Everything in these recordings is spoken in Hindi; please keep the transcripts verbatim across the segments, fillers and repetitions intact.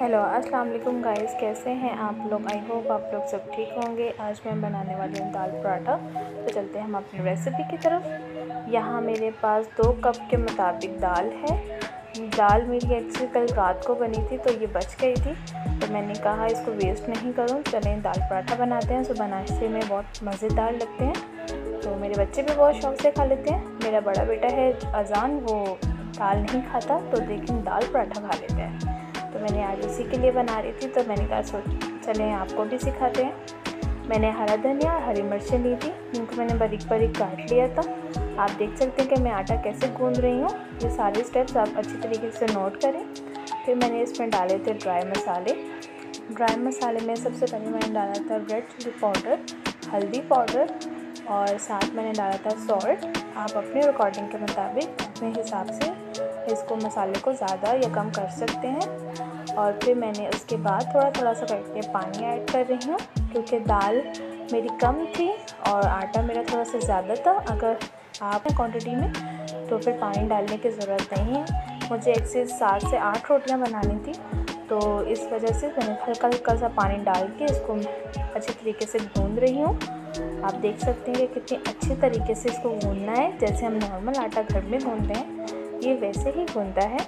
हेलो अस्सलाम वालेकुम गाइस, कैसे हैं आप लोग। आई होप आप लोग सब ठीक होंगे। आज मैं बनाने वाली हूँ दाल पराठा। तो चलते हैं हम अपनी रेसिपी की तरफ। यहाँ मेरे पास दो कप के मुताबिक दाल है। दाल मेरी एक्चुअली कल रात को बनी थी, तो ये बच गई थी, तो मैंने कहा इसको वेस्ट नहीं करूँ, चलें दाल पराठा बनाते हैं। सो बनाने में बहुत मज़ेदार लगते हैं, तो मेरे बच्चे भी बहुत शौक़ से खा लेते हैं। मेरा बड़ा बेटा है अजान, वो दाल नहीं खाता, तो लेकिन दाल पराठा खा लेता है। तो मैंने आज उसी के लिए बना रही थी, तो मैंने कहा सोच चलें आपको भी सिखाते हैं। मैंने हरा धनिया और हरी मिर्चें ली थी, जिनको मैंने बारीक बारीक काट लिया था। आप देख सकते हैं कि मैं आटा कैसे गूंद रही हूँ। ये सारे स्टेप्स आप अच्छी तरीके से नोट करें। फिर मैंने इसमें डाले थे ड्राई मसाले। ड्राई मसाले में सबसे पहले मैंने डाला था रेड चिली पाउडर, हल्दी पाउडर, और साथ मैंने डाला था सॉल्ट। आप अपने अकॉर्डिंग के मुताबिक अपने हिसाब से इसको मसाले को ज़्यादा या कम कर सकते हैं। और फिर मैंने उसके बाद थोड़ा थोड़ा सा करके पानी ऐड कर रही हूँ, क्योंकि दाल मेरी कम थी और आटा मेरा थोड़ा सा ज़्यादा था। अगर आप हैं क्वांटिटी में तो फिर पानी डालने की ज़रूरत नहीं है। मुझे एक से सात से आठ रोटियाँ बनानी थी, तो इस वजह से मैंने हल्का हल्का सा पानी डाल के इसको अच्छी तरीके से गूंद रही हूँ। आप देख सकते हैं कि कितनी अच्छे तरीके से इसको गूंदना है। जैसे हम नॉर्मल आटा घर में गूंदते हैं, ये वैसे ही गूंदा है।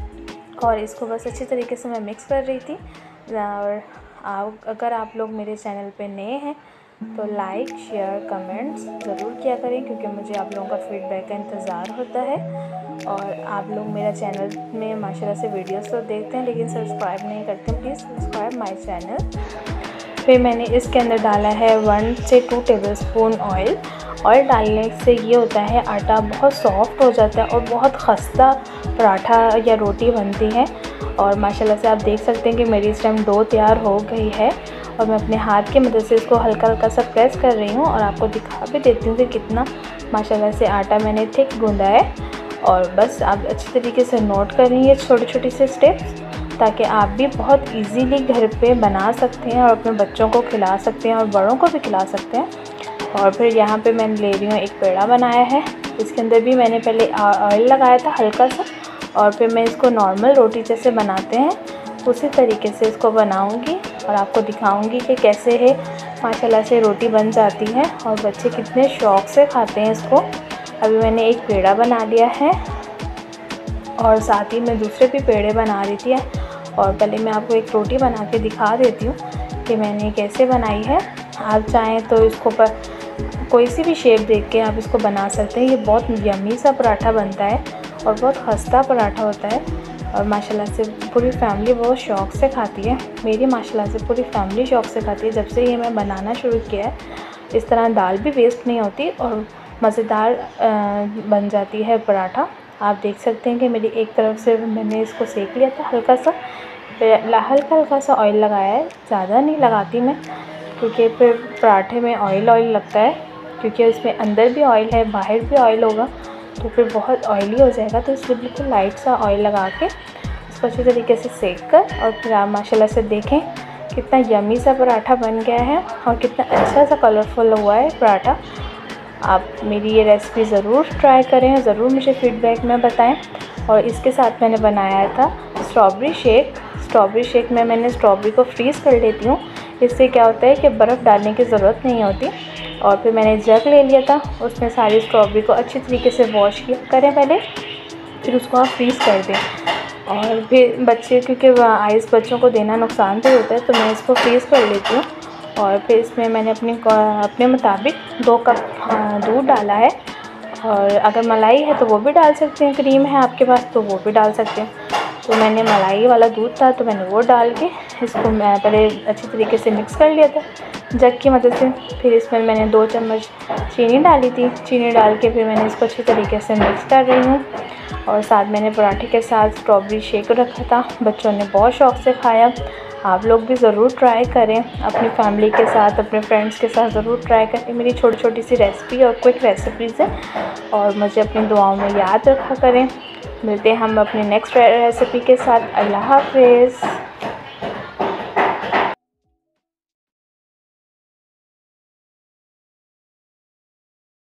और इसको बस अच्छी तरीके से मैं मिक्स कर रही थी। और आप अगर आप लोग मेरे चैनल पे नए हैं तो लाइक शेयर कमेंट्स ज़रूर किया करें, क्योंकि मुझे आप लोगों का फीडबैक का इंतज़ार होता है। और आप लोग मेरा चैनल में माशाल्लाह से वीडियोस तो देखते हैं, लेकिन सब्सक्राइब नहीं करते। Please subscribe my channel. फिर मैंने इसके अंदर डाला है वन से टू टेबलस्पून ऑयल। ऑयल डालने से ये होता है आटा बहुत सॉफ्ट हो जाता है और बहुत खस्ता पराठा या रोटी बनती है। और माशाल्लाह से आप देख सकते हैं कि मेरी इस टाइम डो तैयार हो गई है, और मैं अपने हाथ की मदद से इसको हल्का हल्का सा प्रेस कर रही हूँ। और आपको दिखा भी देती हूँ कि कितना माशाल्लाह से आटा मैंने थिक गूंदा है। और बस आप अच्छी तरीके से नोट कर रही हैं छोटी छोटी से स्टेप्स, ताकि आप भी बहुत इजीली घर पे बना सकते हैं और अपने बच्चों को खिला सकते हैं और बड़ों को भी खिला सकते हैं। और फिर यहाँ पे मैं ले रही हूँ एक पेड़ा बनाया है। इसके अंदर भी मैंने पहले ऑयल लगाया था हल्का सा, और फिर मैं इसको नॉर्मल रोटी जैसे बनाते हैं उसी तरीके से इसको बनाऊंगी और आपको दिखाऊंगी कि कैसे है माशाल्लाह से रोटी बन जाती है और बच्चे कितने शौक़ से खाते हैं इसको। अभी मैंने एक पेड़ा बना लिया है और साथ ही मैं दूसरे भी पेड़े बना रही थी। और पहले मैं आपको एक रोटी बना के दिखा देती हूँ कि मैंने कैसे बनाई है। आप चाहें तो इसको पर कोई सी भी शेप देख के आप इसको बना सकते हैं। ये बहुत यम्मी सा पराठा बनता है और बहुत खस्ता पराठा होता है, और माशाल्लाह से पूरी फैमिली बहुत शौक़ से खाती है। मेरी माशाल्लाह से पूरी फैमिली शौक़ से खाती है। जब से ये मैं बनाना शुरू किया है, इस तरह दाल भी वेस्ट नहीं होती और मज़ेदार बन जाती है पराठा। आप देख सकते हैं कि मेरी एक तरफ से मैंने इसको सेक लिया था हल्का सा, हल्का हल्का सा ऑयल लगाया है, ज़्यादा नहीं लगाती मैं, क्योंकि फिर पराठे में ऑयल ऑयल लगता है, क्योंकि उसमें अंदर भी ऑयल है बाहर भी ऑयल होगा, तो फिर बहुत ऑयली हो जाएगा। तो इसलिए बिल्कुल लाइट सा ऑयल लगा के इसको अच्छी तरीके से सेक कर, और फिर आप माशाल्लाह से देखें कितना यम्मी सा पराठा बन गया है और कितना अच्छा सा कलरफुल हुआ है पराठा। आप मेरी ये रेसिपी ज़रूर ट्राई करें, ज़रूर मुझे फ़ीडबैक में बताएं। और इसके साथ मैंने बनाया था स्ट्रॉबेरी शेक। स्ट्रॉबेरी शेक में मैंने स्ट्रॉबेरी को फ्रीज़ कर लेती हूँ। इससे क्या होता है कि बर्फ़ डालने की ज़रूरत नहीं होती। और फिर मैंने जग ले लिया था, उसमें सारी स्ट्रॉबेरी को अच्छी तरीके से वॉश किया करें पहले, फिर उसको आप फ्रीज़ कर दें। और फिर बच्चे, क्योंकि आइस बच्चों को देना नुकसान तो होता है, तो मैं इसको फ्रीज़ कर लेती हूँ। और फिर इसमें मैंने अपनी अपने मुताबिक दो कप दूध डाला है, और अगर मलाई है तो वो भी डाल सकते हैं, क्रीम है आपके पास तो वो भी डाल सकते हैं। तो मैंने मलाई वाला दूध था तो मैंने वो डाल के इसको मैं पहले अच्छी तरीके से मिक्स कर लिया था जग की मदद से। फिर इसमें मैंने दो चम्मच चीनी डाली थी। चीनी डाल के फिर मैंने इसको अच्छी तरीके से मिक्स कर रही हूँ। और साथ मैंने पराठे के साथ स्ट्रॉबेरी शेक रखा था, बच्चों ने बहुत शौक़ से खाया। आप लोग भी ज़रूर ट्राई करें, अपनी फैमिली के साथ अपने फ्रेंड्स के साथ ज़रूर ट्राई करें। मेरी छोटी छोटी सी रेसिपी और क्विक रेसिपीज़ है, और मुझे अपनी दुआओं में याद रखा करें। मिलते हैं हम अपनी नेक्स्ट रेसिपी के साथ। अल्लाह हाफ़िज़।